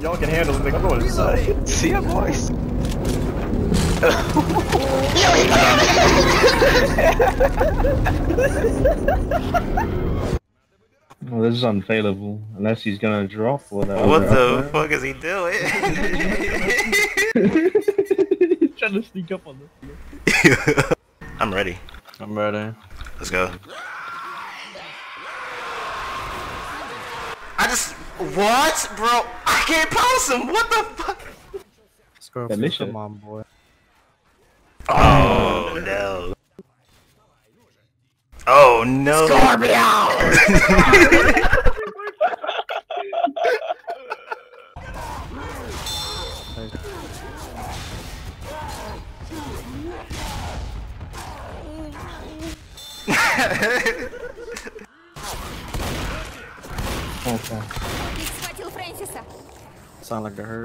Y'all can handle the boys. See ya, boys. Well, this is unfailable, unless he's gonna drop or that. What the fuck is he doing? He's trying to sneak up on this. I'm ready. I'm ready. Let's go. What? Bro, I can't post him! What the fuck? Scorpion, come on, boy. Oh no. Oh no. Scorpion! Okay. Sound like a hurt.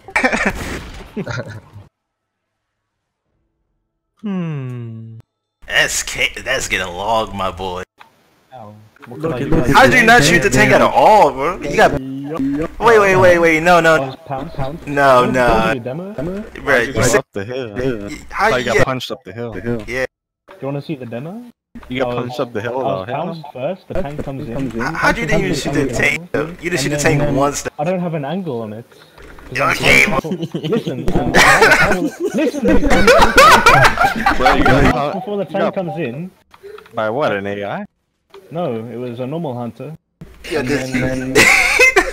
That's getting logged, my boy. Ow. How did you not shoot the tank at all, bro? You got. Wait, no. Pound. No. Demo? Right, You got up the hill. How You got punched up the hill. Yeah. Do you wanna see the demo? You got punched up the hill. I was pounced first, the tank comes in. How'd you think you shoot the tank? You just shoot the tank once. I don't have an angle on it. Okay. Listen, listen. Before the tank comes in. By what, an AI? No, it was a normal hunter. Yeah, And then